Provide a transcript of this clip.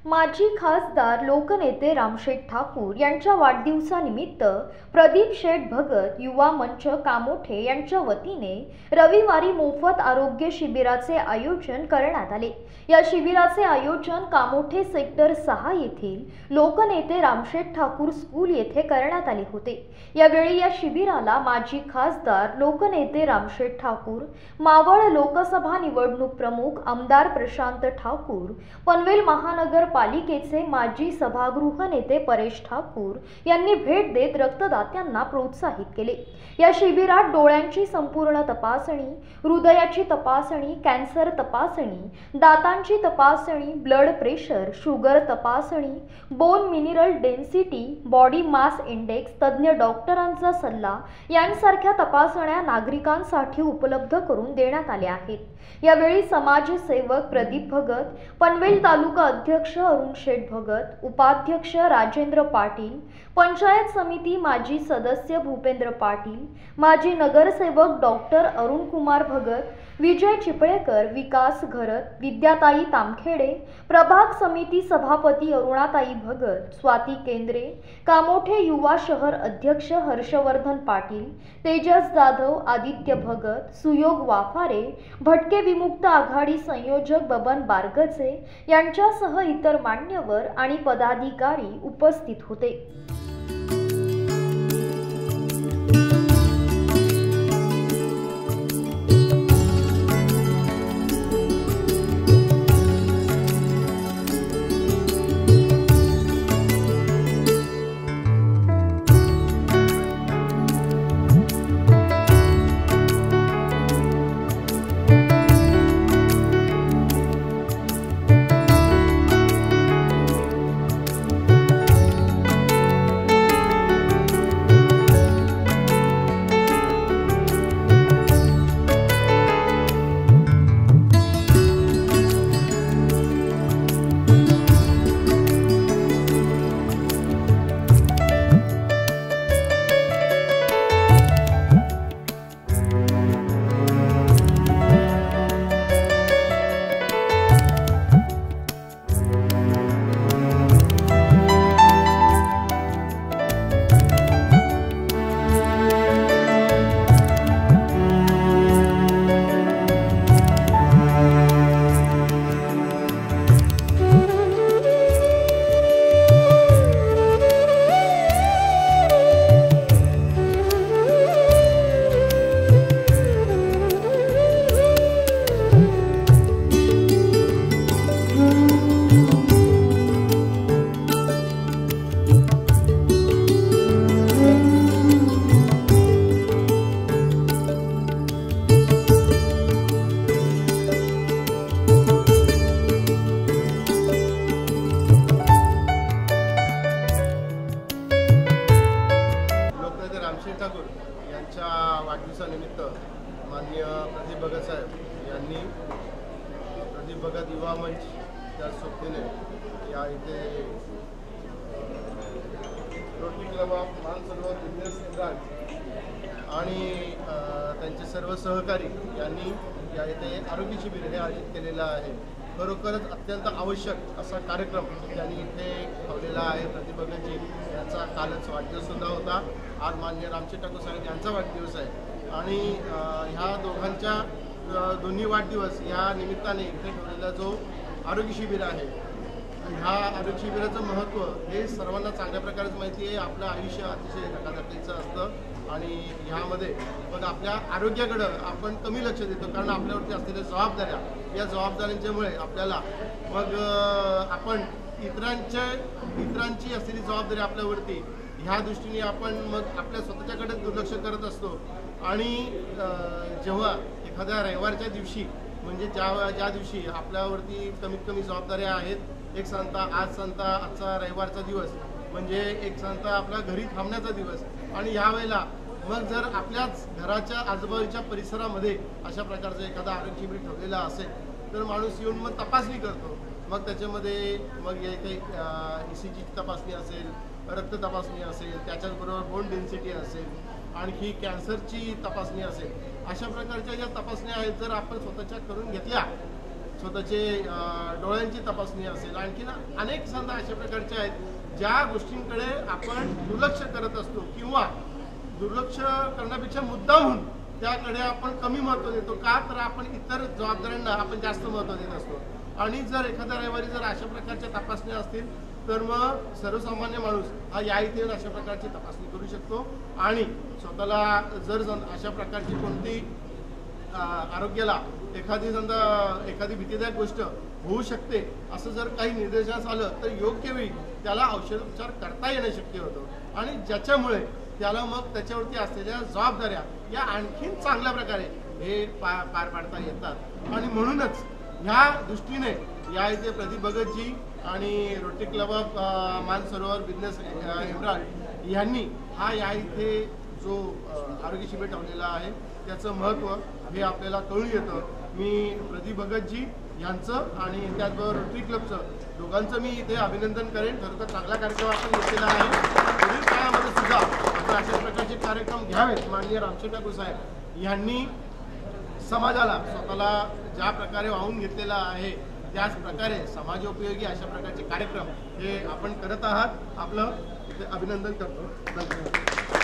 माजी खासदार लोकनेते रामशेठ ठाकूर यांच्या वाढदिवसानिमित्त प्रदीप शेठ भगत युवा मंच कामोठे यांच्या वतीने रविवारी मोफत आरोग्य शिबिराचे आयोजन करण्यात आले। या शिबिराचे आयोजन कामोठे सेक्टर 6 येथील लोकनेते रामशेठ ठाकूर स्कूल येथे करण्यात आले होते। यावेळी या शिबिराला माजी खासदार लोकनेते रामशेठ ठाकूर, मावळ लोकसभा निवडणूक प्रमुख आमदार प्रशांत ठाकूर, पनवेल महानगर पालिकेचे माजी सभागृह नेते परेश ठाकूर यांनी भेट देत रक्तदात्यांना प्रोत्साहित केले। या शिबिरात डोळ्यांची संपूर्ण तपासणी, हृदयाची तपासणी, कॅन्सर तपासणी, दातांची तपासणी, ब्लड प्रेशर, शुगर तपासणी, bone mineral density, body mass index, तज्ञ डॉक्टरांचा सल्ला यांसारख्या तपासण्या नागरिकांसाठी उपलब्ध करून देण्यात आल्या आहेत। यावेळी समाजसेवक प्रदीप भगत, पनवेल तालुका अध्यक्ष अरुण शेठ भगत, उपाध्यक्ष राजेंद्र पाटील, पंचायत समिती माजी सदस्य भूपेंद्र पाटील, माजी नगरसेवक डॉक्टर अरुण कुमार भगत, विजय चिपळेकर, विकास घरत, विद्याताई तामखेडे, प्रभाग समिती सभापती अरुणाताई भगत, स्वाती केंद्रे, कामोठे युवा शहर अध्यक्ष हर्षवर्धन पाटील, तेजस जाधव, आदित्य भगत, सुयोग वाफारे, भटके विमुक्त आघाडी संयोजक बबन बारगचे यांच्यासह इतर मान्यवर आणि पदाधिकारी उपस्थित होते। रामशेठ ठाकूर यांच्या वाढदिवसानिमित्त माननीय प्रदीप भगत साहेब यांनी प्रदीप भगत युवा मंच त्या सोबतीने या इथे rotary club of Mansarovar business केंद्रात आणि त्यांचे सर्व सहकारी यांनी या इथे आरोग्य शिबिर हे आयोजित केलेलं आहे। खरोखरच अत्यंत आवश्यक असा कार्यक्रम त्यांनी इथे ठेवलेला आहे। प्रदीप भगतजी यांचा कालच वाढदिवससुद्धा होता, आज माननीय रामशेठ ठाकूर साहेब यांचा वाढदिवस आहे आणि ह्या दोघांच्या दोन्ही वाढदिवस या निमित्ताने इथे ठेवलेला जो आरोग्य शिबिर आहे, ह्या आरोग्य शिबिराचं महत्त्व हे सर्वांना चांगल्या प्रकारेच माहिती आहे। आपलं आयुष्य अतिशय धकाधकीचं असतं आणि ह्यामध्ये मग आपल्या आरोग्याकडं आपण कमी लक्ष देतो, कारण आपल्यावरती असलेल्या जबाबदाऱ्या, या जबाबदाऱ्यांच्यामुळे आपल्याला मग आपण इतरांची असलेली जबाबदारी आपल्यावरती ह्या दृष्टीने आपण मग आपल्या स्वतःच्याकडे दुर्लक्ष करत असतो। आणि जेव्हा एखाद्या रविवारच्या दिवशी म्हणजे ज्या दिवशी आपल्यावरती कमीत कमी जबाबदाऱ्या आहेत, एक सांगता आज सांगता आजचा रविवारचा दिवस म्हणजे एक सांगता आपल्या घरी थांबण्याचा दिवस, आणि यावेळेला मग जर आपल्याच घराच्या आजूबाजूच्या परिसरामध्ये अशा प्रकारचं एखादा आरोग्य शिबिर ठेवलेला असेल तर माणूस येऊन मग तपासणी करतो। मग त्याच्यामध्ये मग काही ECG तपासणी असेल, रक्त तपासणी असेल, त्याच्याचबरोबर बोन डेन्सिटी असेल, आणखी कॅन्सरची तपासणी असेल, अशा प्रकारच्या ज्या तपासण्या आहेत जर आपण स्वतःच्या करून घेतल्या स्वतःचे डोळ्यांची तपासणी असेल, आणखी अनेक संधी अशा प्रकारच्या आहेत ज्या गोष्टींकडे आपण दुर्लक्ष करत असतो किंवा दुर्लक्ष करण्यापेक्षा मुद्दामहून त्याकडे आपण कमी महत्त्व देतो. का तर आपण इतर जबाबदाऱ्यांना आपण जास्त महत्त्व देत असतो. आणि जर एखाद्या रविवारी जर अशा प्रकारच्या तपासण्या असतील तर मग सर्वसामान्य माणूस हा या इथे येऊन अशा प्रकारची तपासणी करू शकतो. आणि स्वतःला जर अशा प्रकारची कोणती आरोग्याला एखादी भीतीदायक गोष्ट होऊ शकते असं जर काही निर्देशास आलं तर योग्य वेळी त्याला औषधोपचार करता येणं शक्य होतं. आणि ज्याच्यामुळे त्याला मग त्याच्यावरती असलेल्या जबाबदाऱ्या या आणखीन चांगल्या प्रकारे हे पार पाडता येतात. आणि म्हणूनच ह्या दृष्टीने या इथे प्रदीप भगतजी आणि rotary club of Mansarovar business emerald यांनी हा या इथे जो आरोग्य शिबिर ठेवलेला आहे त्याचं महत्त्व हे आपल्याला कळून येतं. मी प्रदीप भगतजी यांचं आणि त्याचबरोबर रोटरी क्लबचं दोघांचं मी इथे अभिनंदन करेन. खरोखर चांगला कार्यक्रम आपण घेतलेला आहे. पुढील काळामध्ये सुद्धा आपण अशा प्रकारचे कार्यक्रम घ्यावेत. माननीय रामशेठ ठाकूर साहेब यांनी समाजाला स्वतःला ज्या प्रकारे वाहून घेतलेला आहे त्याच प्रकारे समाजोपयोगी अशा प्रकारचे कार्यक्रम हे आपण करत आहात. आपलं अभिनंदन करतो. धन्यवाद.